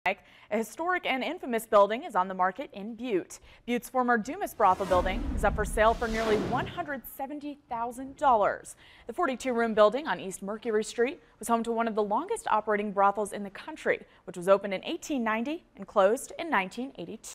A historic and infamous building is on the market in Butte. Butte's former Dumas Brothel building is up for sale for nearly $170,000. The 42-room building on East Mercury Street was home to one of the longest operating brothels in the country, which was opened in 1890 and closed in 1982.